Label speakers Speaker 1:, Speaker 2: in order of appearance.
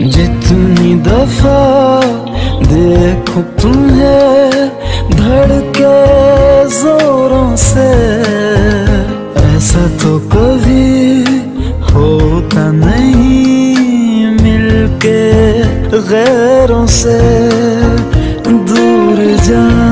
Speaker 1: जितनी दफा देखो तुम्हें धड़के जोरों से, ऐसा तो कभी होता नहीं मिलके गैरों से। दूर जा